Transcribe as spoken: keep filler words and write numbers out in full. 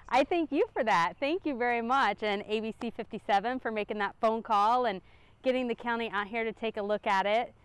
I thank you for that. Thank you very much, and A B C fifty-seven for making that phone call and getting the county out here to take a look at it.